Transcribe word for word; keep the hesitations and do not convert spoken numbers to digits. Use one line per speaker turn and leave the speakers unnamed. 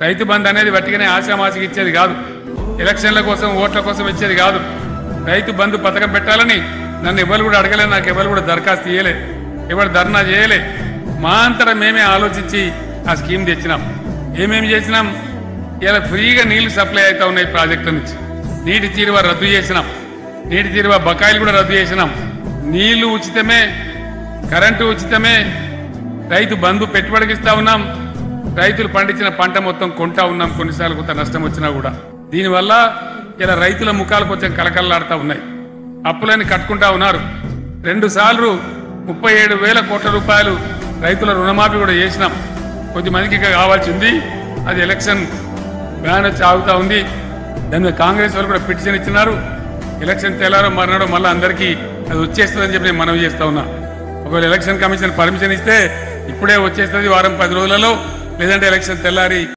రైతు బంధు అనేది వట్టిగానే ఆశామాసికి ఇచ్చేది కాదు, ఎలక్షన్ల కోసం ఓట్ల కోసం ఇచ్చేది కాదు. రైతు బంధు పథకం పెట్టాలని నన్ను ఎవరు కూడా అడగలే, నాకు ఎవరు కూడా దరఖాస్తు చేయలే, ఎవరు ధర్నా చేయలే. మా అంతటా మేమే ఆలోచించి ఆ స్కీమ్ తెచ్చినాం. ఏమేమి చేసినాం? ఇలా ఫ్రీగా నీళ్లు సప్లై అవుతా ఉన్నాయి ప్రాజెక్టుల నుంచి. నీటి తీరువ రద్దు చేసినాం, నీటి తీరువ బకాయిలు కూడా రద్దు చేసినాం. నీళ్లు ఉచితమే, కరెంటు ఉచితమే, రైతు బంధు పెట్టుబడికి ఇస్తా ఉన్నాం. రైతులు పండించిన పంట మొత్తం కొంటా ఉన్నాం, కొన్నిసార్లు కొంత నష్టం వచ్చినా కూడా. దీనివల్ల ఇలా రైతుల ముఖాలు కొంచెం కలకల్లాడుతూ ఉన్నాయి. అప్పులని కట్టుకుంటా ఉన్నారు. రెండు సార్లు ముప్పై ఏడు వేల కోట్ల రూపాయలు రైతుల రుణమాఫీ కూడా చేసినాం. కొద్దిమందికి ఇంకా కావాల్సి ఉంది, అది ఎలక్షన్ బ్యాన్ వచ్చి ఆగుతూ ఉంది. దాని మీద కాంగ్రెస్ వాళ్ళు కూడా పిటిషన్ ఇచ్చినారు. ఎలక్షన్ తెల్లారో మర్నాడో మళ్ళీ అందరికీ అది వచ్చేస్తుందని చెప్పి నేను మనవి చేస్తా ఉన్నా. ఒకవేళ ఎలక్షన్ కమిషన్ పర్మిషన్ ఇస్తే ఇప్పుడే వచ్చేస్తుంది వారం పది రోజులలో, లేదంటే ఎలక్షన్ తెల్లారి